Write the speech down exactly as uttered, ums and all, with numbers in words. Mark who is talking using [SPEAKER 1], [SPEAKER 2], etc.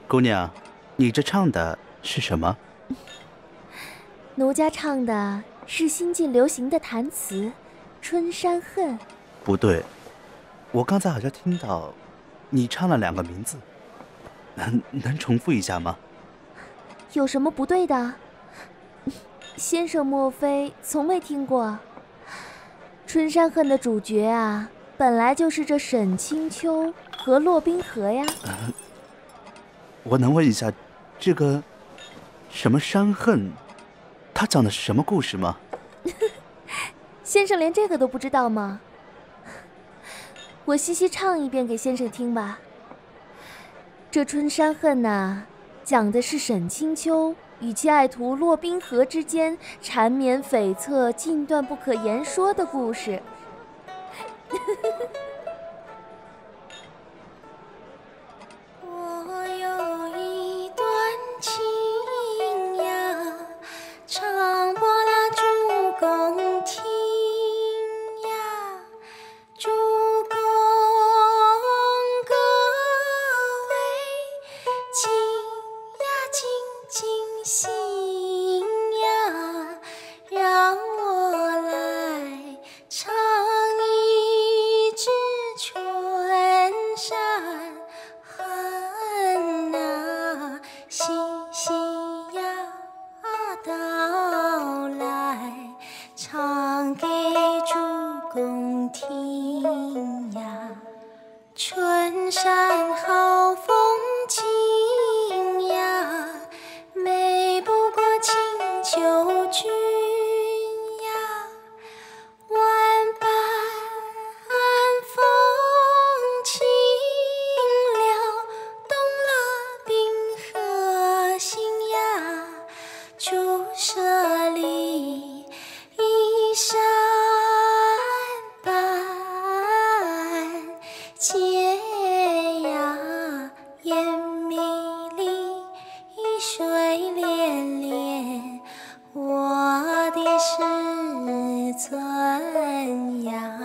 [SPEAKER 1] 姑娘，你这唱的是什么？
[SPEAKER 2] 奴家唱的是新晋流行的弹词《春山恨》。
[SPEAKER 1] 不对，我刚才好像听到你唱了两个名字，能能重复一下吗？
[SPEAKER 2] 有什么不对的？先生莫非从未听过《春山恨》的主角啊，本来就是这沈清秋和骆宾河呀。
[SPEAKER 1] 呃、我能问一下，这个什么山恨，它讲的是什么故事吗？
[SPEAKER 2] 先生连这个都不知道吗？我细细唱一遍给先生听吧。这《春山恨》呐，讲的是沈清秋与其爱徒骆宾河之间缠绵悱恻、尽断不可言说的故事。
[SPEAKER 3] 我有一段情呀，唱过了主公听呀，主公各位请呀，请尽心呀，让我来唱一支春山恨啊，细细呀道来，唱给主公听呀。春山好风景呀，美不过清秋君呀，万般风情撩动了冰河心呀，朱舍里一山半结呀，烟迷离，水涟涟，我的师尊呀。